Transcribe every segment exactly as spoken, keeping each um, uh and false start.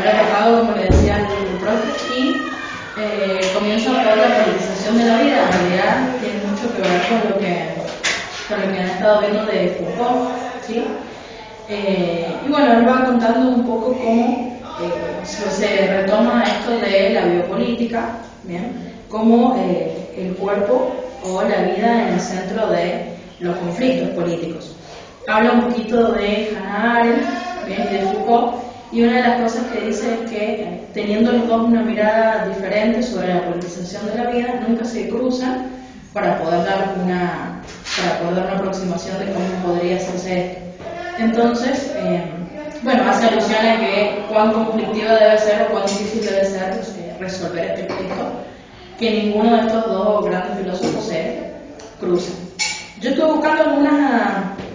relajado, como le decía el profe, y eh, comienzo a hablar de la politización de la vida. En realidad tiene mucho que ver con lo que, con lo que han estado viendo de Foucault, ¿sí? Eh, y bueno, él va contando un poco cómo eh, se retoma esto de la biopolítica, ¿bien? Cómo eh, el cuerpo o la vida en el centro de los conflictos políticos. Habla un poquito de Hannah Arendt, ¿bien? Y de Foucault, y una de las cosas que dice es que teniendo los dos una mirada diferente sobre la politización de la vida, nunca se cruzan para poder dar una, para poder dar una aproximación de cómo podría hacerse esto. Entonces, eh, bueno, hace alusión a que cuán conflictiva debe ser o cuán difícil debe ser eh, resolver este conflicto, que ninguno de estos dos grandes filósofos se cruza. Yo estuve buscando algunas,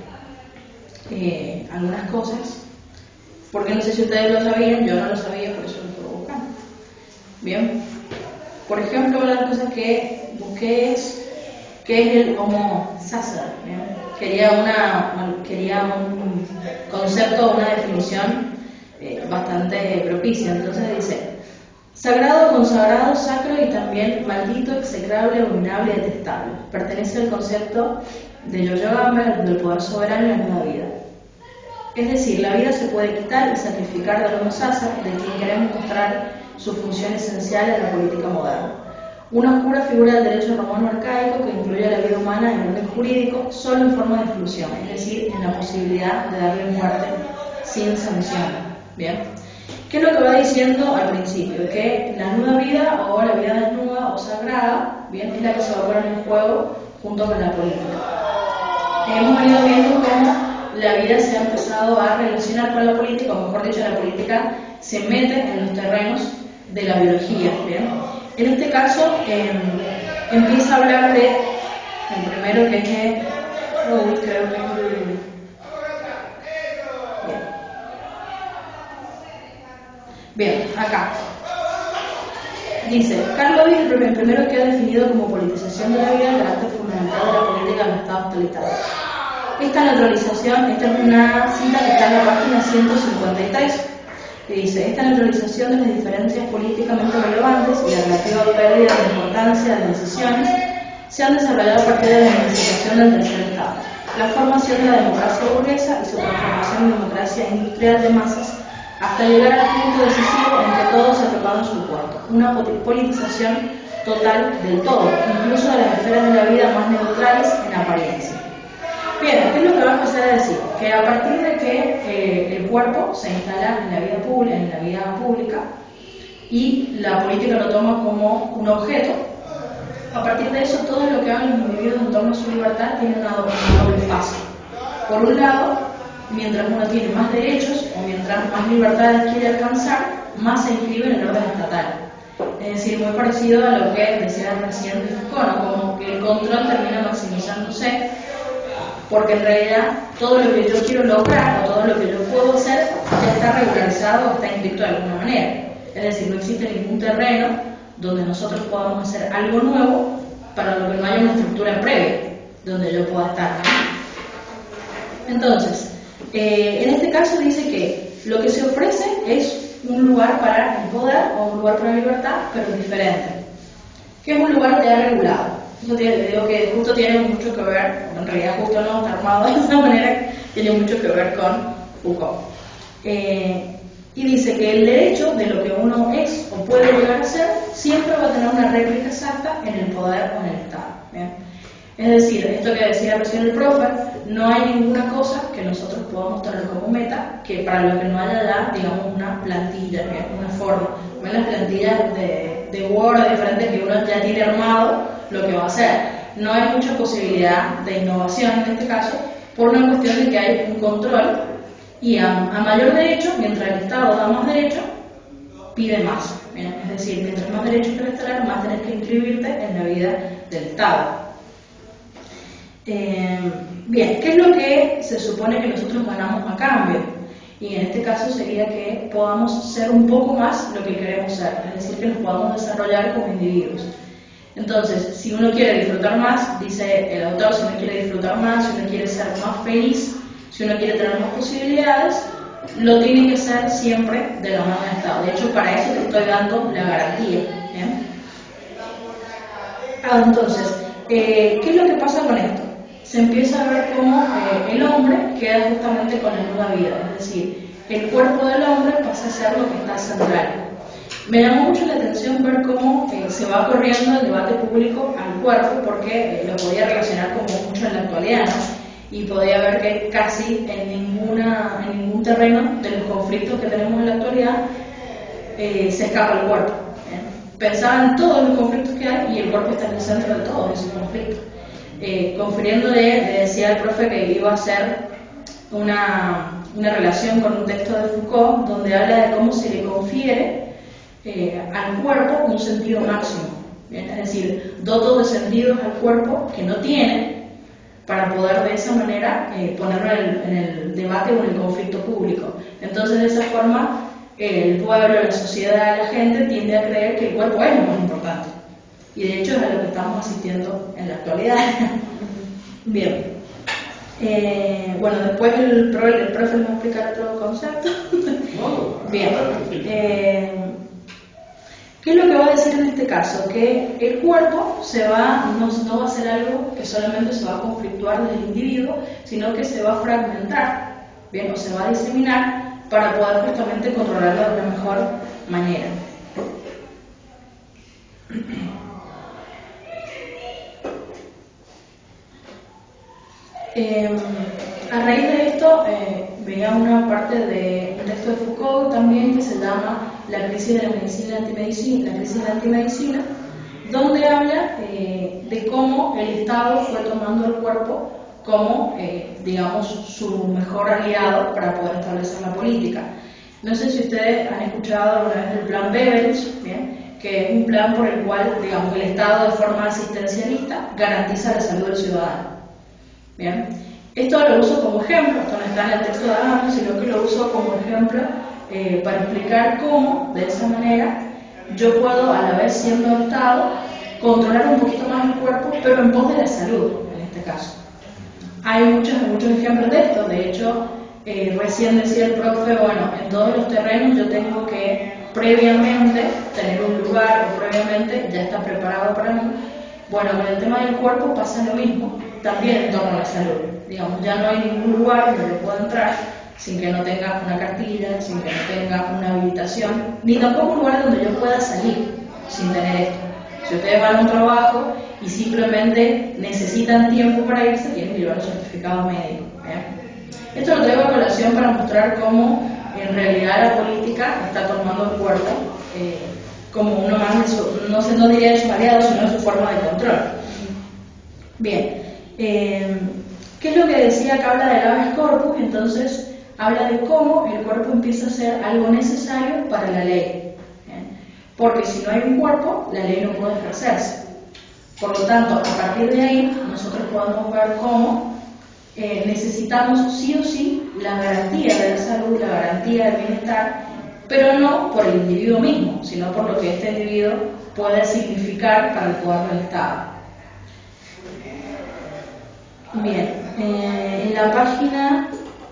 eh, algunas cosas, porque no sé si ustedes lo sabían, yo no lo sabía, por eso lo estuve buscando. Bien, por ejemplo, una de las cosas que busqué es qué es el Homo sacer, ¿bien? Quería, una, quería un concepto, una definición eh, bastante propicia. Entonces dice: sagrado, consagrado, sacro y también maldito, execrable, abominable y detestable. Pertenece al concepto de Yo-Yo Gamber del poder soberano en la nueva vida. Es decir, la vida se puede quitar y sacrificar de Homo sacer, de quien queremos mostrar su función esencial en la política moderna. Una oscura figura del derecho romano arcaico que incluye la vida humana en el orden jurídico solo en forma de exclusión, es decir, en la posibilidad de darle muerte sin sanción. ¿Bien? ¿Qué es lo que va diciendo al principio? Que la nueva vida o la vida desnuda o sagrada, ¿bien?, es la que se va a poner en juego junto con la política. Hemos venido viendo cómo la vida se ha empezado a relacionar con la política, o mejor dicho, la política se mete en los terrenos de la biología. ¿Bien? En este caso, eh, empieza a hablar de, el primero que es que, oh, creo que es el, bien. Bien, acá. Dice, Carl Lewis es el primero que ha definido como politización de la vida el carácter fundamental de la política en los estados totalitarios. Esta neutralización, esta es una cita que está en la página ciento cincuenta y tres. Y dice, esta neutralización de las diferencias políticamente relevantes y la relativa pérdida de importancia de las decisiones se han desarrollado a partir de la emancipación del tercer estado, la formación de la democracia burguesa y su transformación en democracia industrial de masas, hasta llegar al punto decisivo en que todo se ha tocado en su puerto, una politización total del todo, incluso de las esferas de la vida más neutrales en apariencia. Bien, ¿qué es lo que va a empezar a decir? Que a partir de que eh, el cuerpo se instala en la vida pública, en la vida pública y la política lo toma como un objeto, a partir de eso todo lo que hagan los individuos en torno a su libertad tiene una doble fase. Por un lado, mientras uno tiene más derechos o mientras más libertades quiere alcanzar, más se inscribe en el orden estatal. Es decir, muy parecido a lo que decía el presidente Foucault, ¿no? Como que el control termina maximizándose, porque en realidad todo lo que yo quiero lograr o todo lo que yo puedo hacer ya está regularizado o está inscrito de alguna manera. Es decir, no existe ningún terreno donde nosotros podamos hacer algo nuevo para lo que no haya una estructura previa donde yo pueda estar. Entonces, eh, en este caso dice que lo que se ofrece es un lugar para el poder o un lugar para la libertad, pero diferente. Que es un lugar ya regulado. Eso tiene, digo que justo tiene mucho que ver, en realidad justo no está armado de esa manera, tiene mucho que ver con Foucault. Eh, y dice que el derecho de lo que uno es o puede llegar a ser siempre va a tener una réplica exacta en el poder o en el Estado. ¿Bien? Es decir, esto que decía recién el profe, no hay ninguna cosa que nosotros podamos tener como meta que para lo que no haya ya, digamos, una plantilla, ¿bien?, una forma. ¿Ven las plantillas de, de Word diferentes que uno ya tiene armado lo que va a hacer? No hay mucha posibilidad de innovación en este caso, por una cuestión de que hay un control y a, a mayor derecho, mientras el Estado da más derecho, pide más. ¿Bien? Es decir, mientras más derechos quieres tener, más tenés que inscribirte en la vida del Estado. Eh, bien, ¿qué es lo que se supone que nosotros ganamos a cambio? Y en este caso sería que podamos ser un poco más lo que queremos ser, es decir, que nos podamos desarrollar como individuos. Entonces, si uno quiere disfrutar más, dice el autor, si uno quiere disfrutar más, si uno quiere ser más feliz, si uno quiere tener más posibilidades, lo tiene que ser siempre de la mano del Estado. De hecho, para eso te estoy dando la garantía. ¿Bien? Ah, entonces, eh, ¿qué es lo que pasa con esto? Se empieza a ver cómo eh, el hombre queda justamente con la nueva vida, es decir, el cuerpo del hombre pasa a ser lo que está central. Me llamó mucho la atención ver cómo eh, se va corriendo el debate público al cuerpo, porque eh, lo podía relacionar como mucho en la actualidad, ¿no? Y podía ver que casi en, ninguna, en ningún terreno de los conflictos que tenemos en la actualidad eh, se escapa el cuerpo. ¿eh? Pensaba en todos los conflictos que hay y el cuerpo está en el centro de todos esos conflictos. Eh, confiriéndole, le decía al profe que iba a hacer una, una relación con un texto de Foucault donde habla de cómo se le confiere eh, al cuerpo un sentido máximo. ¿bien? Es decir, doto de sentidos al cuerpo que no tiene, para poder de esa manera eh, ponerlo en el, en el debate o en el conflicto público. Entonces, de esa forma, eh, el pueblo, la sociedad, la gente tiende a creer que el cuerpo es lo más importante. Y de hecho es a lo que estamos asistiendo en la actualidad. Bien. Eh, bueno, después el, el profe nos va a explicar otro concepto. Bien. Eh, ¿Qué es lo que va a decir en este caso? Que el cuerpo se va, no, no va a ser algo que solamente se va a conflictuar del individuo, sino que se va a fragmentar, bien, o se va a diseminar para poder justamente controlarlo de una mejor manera. Eh, a raíz de esto, eh, veía una parte de un texto de Foucault también que se llama La crisis de la medicina y la antimedicina, la crisis de la antimedicina, donde habla eh, de cómo el Estado fue tomando el cuerpo como, eh, digamos, su mejor aliado para poder establecer la política. No sé si ustedes han escuchado alguna vez del plan Beveridge, ¿bien? Que es un plan por el cual, digamos, el Estado de forma asistencialista garantiza la salud del ciudadano. Bien, esto lo uso como ejemplo, esto no está en el texto de Adams, sino que lo uso como ejemplo eh, para explicar cómo, de esa manera, yo puedo, a la vez siendo Estado, controlar un poquito más el cuerpo, pero en pos de la salud, en este caso. Hay muchos, muchos ejemplos de esto, de hecho, eh, recién decía el profe, bueno, en todos los terrenos yo tengo que previamente tener un lugar, o previamente ya está preparado para mí. Bueno, con el tema del cuerpo pasa lo mismo, también en torno a la salud. Digamos, ya no hay ningún lugar donde yo pueda entrar sin que no tenga una cartilla, sin que no tenga una habilitación, ni tampoco un lugar donde yo pueda salir sin tener esto. Si ustedes van a un trabajo y simplemente necesitan tiempo para irse, tienen que llevar un certificado médico. ¿eh? Esto lo traigo a colación para mostrar cómo en realidad la política está tomando el cuerpo eh, como uno más de su, no, sé, no diría de su aliado, sino de su forma de control. Bien, eh, ¿qué es lo que decía que habla del habeas corpus? Entonces habla de cómo el cuerpo empieza a ser algo necesario para la ley. ¿bien? Porque si no hay un cuerpo, la ley no puede ejercerse. Por lo tanto, a partir de ahí, nosotros podemos ver cómo eh, necesitamos sí o sí la garantía de la salud, la garantía del bienestar, pero no por el individuo mismo, sino por lo que este individuo puede significar para el poder del Estado. Bien, eh, en la página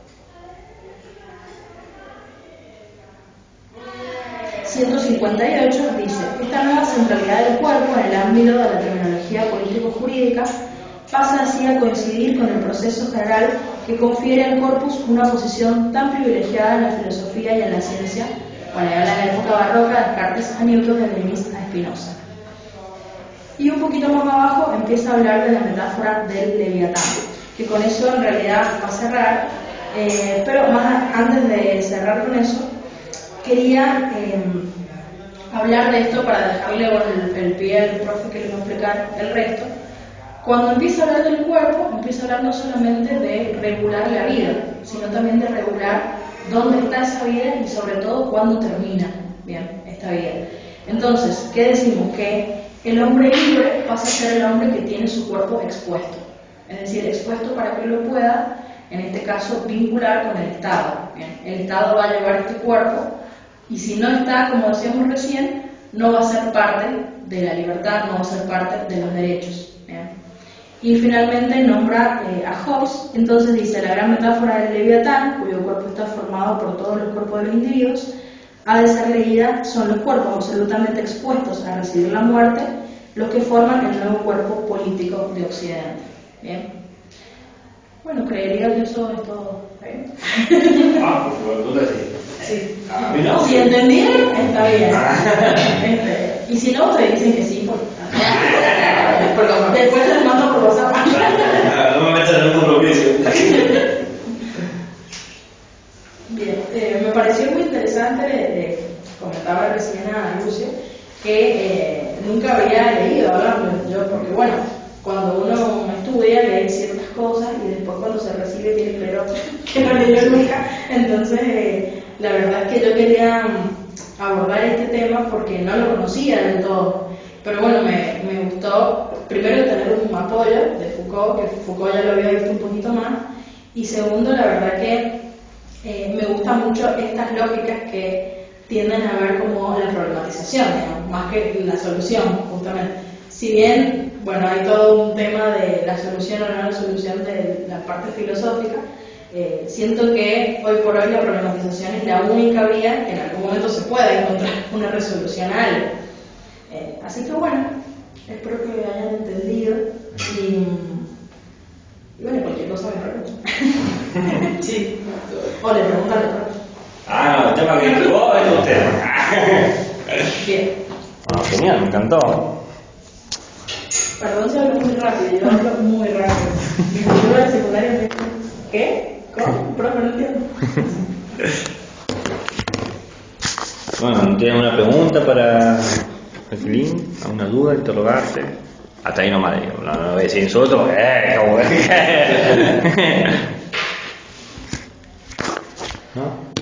ciento cincuenta y ocho dice: esta nueva centralidad del cuerpo en el ámbito de la terminología político-jurídica pasa así a coincidir con el proceso general que confiere al corpus una posición tan privilegiada en la filosofía y en la ciencia, bueno, habla de la época barroca, Descartes a Newton, de Leibniz a Spinoza. Y un poquito más abajo empieza a hablar de la metáfora del Leviatán, que con eso en realidad va a cerrar, eh, pero más antes de cerrar con eso, quería eh, hablar de esto para dejarle bueno, el, el pie al profe que le va a explicar el resto. Cuando empieza a hablar del cuerpo, empieza a hablar no solamente de regular la vida, sino también de regular dónde está esa vida y sobre todo cuándo termina bien esta vida. Entonces, ¿qué decimos? Que el hombre libre pasa a ser el hombre que tiene su cuerpo expuesto, es decir, expuesto para que lo pueda, en este caso, vincular con el Estado. Bien, el Estado va a llevar este cuerpo y si no está, como decíamos recién, no va a ser parte de la libertad, no va a ser parte de los derechos. Bien. Y finalmente nombra eh, a Hobbes. Entonces dice: la gran metáfora del Leviatán, cuyo cuerpo está formado por todos los cuerpos de los individuos, ha de ser leída, son los cuerpos absolutamente expuestos a recibir la muerte los que forman el nuevo cuerpo político de Occidente. Bien. Bueno, creería que eso es todo. ¿Bien? Ah, pues tú te decís. Sí. A mí no. Si entendieron, está bien. Este, y si no, ustedes dicen que sí, porque después les mando por WhatsApp. No me metas en un compromiso. Bien, eh, me pareció muy interesante, eh, comentaba recién a Lucio, que eh, nunca había leído hablando yo, porque bueno, cuando uno estudia lee ciertas cosas y después cuando se recibe tiene claro que no leyó nunca. Entonces eh, la verdad es que yo quería abordar este tema porque no lo conocía del todo, pero bueno, me, me gustó primero tener un apoyo de Foucault, que Foucault ya lo había visto un poquito más, y segundo, la verdad que eh, me gustan mucho estas lógicas que tienden a ver como la problematización, digamos, más que la solución, justamente. Si bien, bueno, hay todo un tema de la solución o no la solución de la parte filosófica, eh, siento que hoy por hoy la problematización es la única vía que en algún momento se pueda encontrar una resolución a algo. Eh, así que bueno, espero que hayan entendido y, y bueno, cualquier cosa me preguntan. Sí. O le preguntan a otro. Ah, no, el tema que vos es usted. Bien. Ah, genial, me encantó. Perdón si hablo muy rápido, yo hablo muy rápido. Mi cultura de secundaria me dice, ¿qué? ¿Cómo? Profe, no entiendo. Bueno, ¿tienes una pregunta para Jacqueline? ¿Alguna duda, interrogarse? Hasta ahí nomás digo, no, no voy a decir nosotros, eh, ¿cómo es? ¿No?